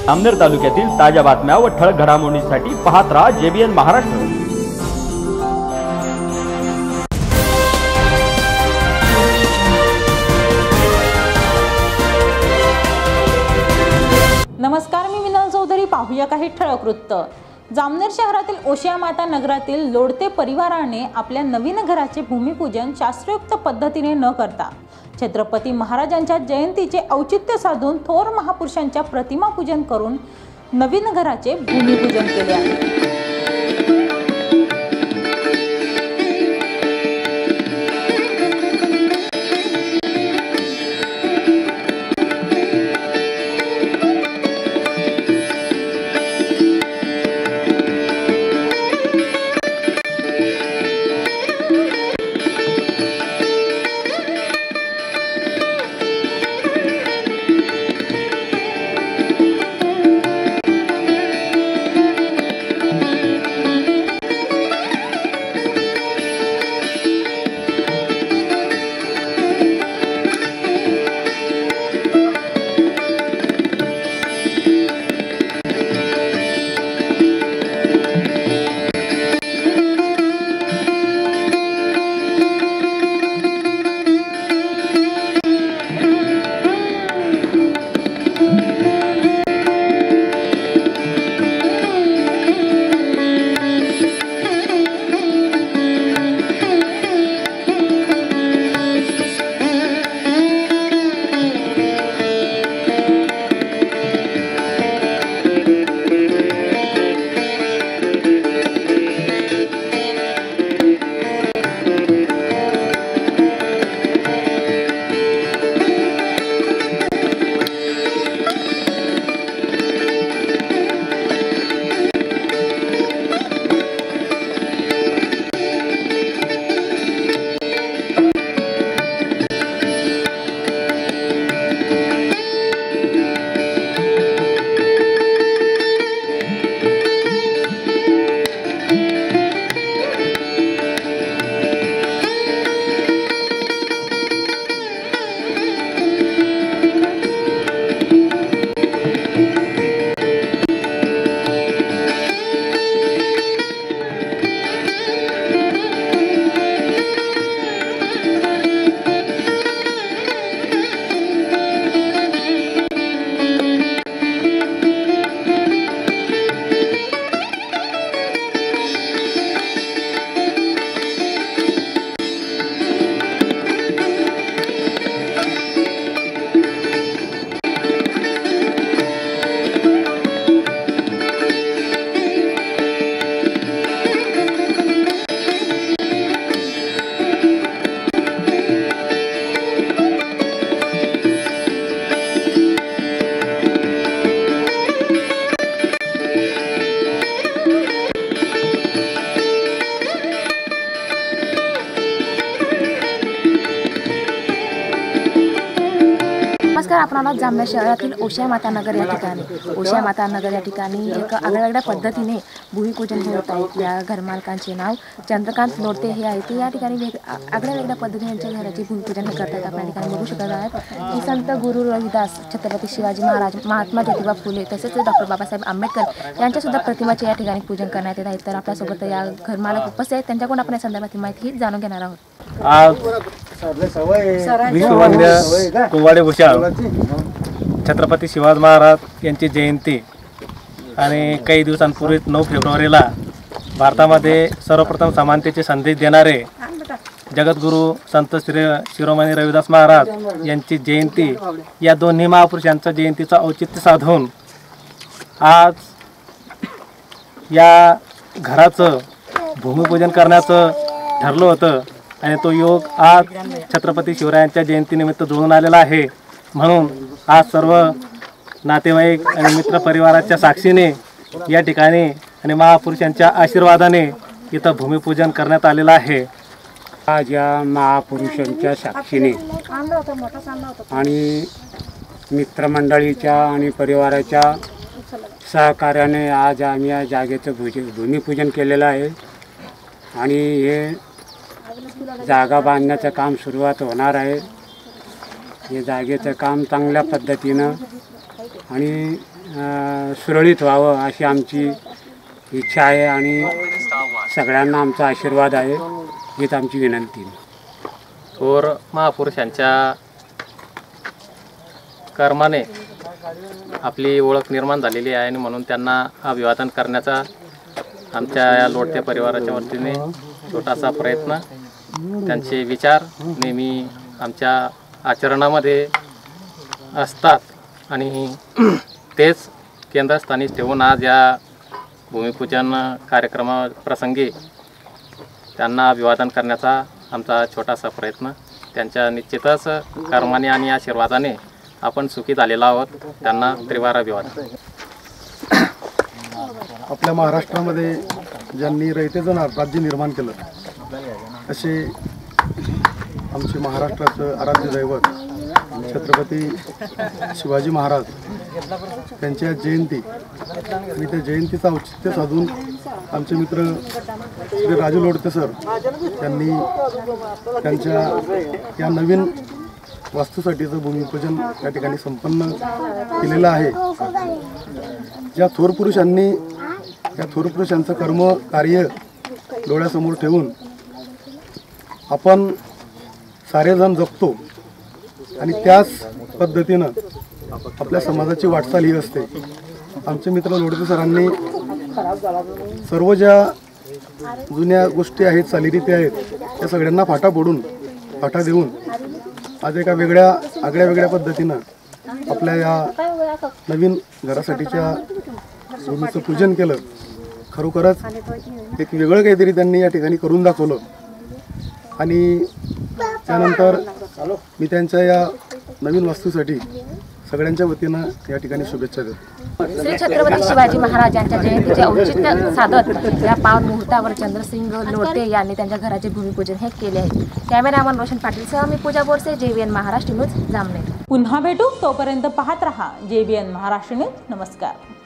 जामनेर तालुक्यातील ताज्या बातम्या व ठळक घडामोडींसाठी पाहत राहा JBN महाराष्ट्र। नमस्कार, मी मिनल चौधरी। पाहूया काही ठळक वृत्त। जामनेर शहरातील ओशिया माता नगरातील लोडते परिवाराने आपल्या नवीन घराचे भूमिपूजन शास्त्रोक्त पद्धतीने न करता छत्रपती महाराजांच्या जयंतीचे औचित्य साधून थोर महापुरुषांच्या प्रतिमा पूजन करून नवीन घराचे भूमिपूजन केले आहे। नमस्कार, आपण आलो जामनेर शहरातील ओशिया माता नगर या ठिकाणी। ओशिया माता नगर या ठिकाणी एक आगळ्या पद्धतीने भूमिपूजन होत आहे। या घरमालकांचे नाव चंद्रकांत लोडते हे आहे। ते या ठिकाणी आगळ्या पद्धतीने यांच्या घराचे भूमिपूजन करतात। आपण या ठिकाणी बघू शकत आहात की संत गुरु रविदास, छत्रपती शिवाजी महाराज, महात्मा ज्योतिबा फुले तसेच डॉक्टर बाबासाहेब आंबेडकर यांच्या सुद्धा प्रतिमाचे या ठिकाणी पूजन करण्यात येत आहे। तर आपल्यासोबत या घरमालक उपस्थित आहेत, त्यांच्याकडून आपण या संदर्भातील माहिती जाणून घेणार आहोत। आज विश्ववंद्य कुंभाडे भूषाल छत्रपती शिवाजी महाराज यांची जयंती आणि काही दिवसांपूर्वी 9 फेब्रुवारीला भारतामध्ये सर्वप्रथम समानतेचे संदेश देणारे जगद्गुरू संत शिरोमणी रविदास महाराज यांची जयंती, या दोन्ही महापुरुषांच्या जयंतीचा औचित्य साधून आज या घराचं भूमिपूजन करण्याचं ठरलं होतं आणि तो योग आज छत्रपती शिवरायांच्या जयंतीनिमित्त जुळून आलेला आहे। म्हणून आज सर्व नातेवाईक आणि मित्र परिवाराच्या साक्षीने या ठिकाणी आणि महापुरुषांच्या आशीर्वादाने इथं भूमिपूजन करण्यात आलेलं आहे। आज या महापुरुषांच्या साक्षीने आणि मित्रमंडळीच्या आणि परिवाराच्या सहकार्याने आज आम्ही या जागेचं भूमिपूजन केलेलं आहे आणि हे जागा बांधण्याचं काम सुरुवात होणार आहे। हे जागेचं काम चांगल्या पद्धतीनं आणि सुरळीत व्हावं अशी आमची इच्छा आहे आणि सगळ्यांना आमचा आशीर्वाद आहे हीच आमची विनंती. थोर महापुरुषांच्या कर्माने आपली ओळख निर्माण झालेली आहे आणि म्हणून त्यांना अभिवादन करण्याचा आमच्या या लोटते परिवाराच्या वतीने छोटासा प्रयत्न. त्यांचे विचार नेहमी आमच्या आचरणामध्ये असतात आणि तेच केंद्रस्थानी ठेवून आज या भूमिपूजन कार्यक्रमाप्रसंगी त्यांना अभिवादन करण्याचा आमचा छोटासा प्रयत्न. त्यांच्या निश्चितच कर्माने आणि आशीर्वादाने आपण सुखी झालेलो आहोत. त्यांना त्रिवार अभिवादन. आपल्या महाराष्ट्रामध्ये ज्यांनी रयतेचं राज्य निर्माण केलं असे आमचे महाराष्ट्राचं आराध्य दैवत छत्रपती शिवाजी महाराज त्यांची आज जयंती आणि त्या जयंतीचं औचित्य साधून आमचे मित्र श्री राजू लोडते सर यांनी त्यांच्या या नवीन वास्तूसाठीचं भूमिपूजन या ठिकाणी संपन्न केलेलं आहे. ज्या थोर पुरुषांनी या थोर पुरुषांचं कर्म कार्य डोळ्यासमोर ठेवून आपण सारेजण जगतो आणि त्याच पद्धतीनं आपल्या समाजाची वाटचाल ही असते. आमचे मित्र लोडते सरांनी सर्व ज्या जुन्या गोष्टी आहेत चालीरीती आहेत त्या सगळ्यांना फाटा देऊन आज एका आगळ्या वेगळ्या पद्धतीनं आपल्या या नवीन घरासाठीच्या भूमीचं पूजन केलं. खरोखरच एक वेगळं काहीतरी त्यांनी या ठिकाणी करून दाखवलं आणि त्यानंतर मी त्यांच्या या नवीन वास्तूसाठी सगळ्यांच्या वतीनं या ठिकाणी शुभेच्छा देतो. श्री छत्रपती शिवाजी महाराज यांच्या जयंतीचे औचित्य साधत या पावन मुहूर्तावर चंद्रसिंग लोटे यांनी त्यांच्या घराचे भूमिपूजन हे केले आहे. कॅमेरामन रोशन पाटीलसह मी पूजा बोरसे, JBN महाराष्ट्र न्यूज, जामनेर. पुन्हा भेटू, तोपर्यंत पाहत रहा JBN महाराष्ट्र न्यूज. नमस्कार.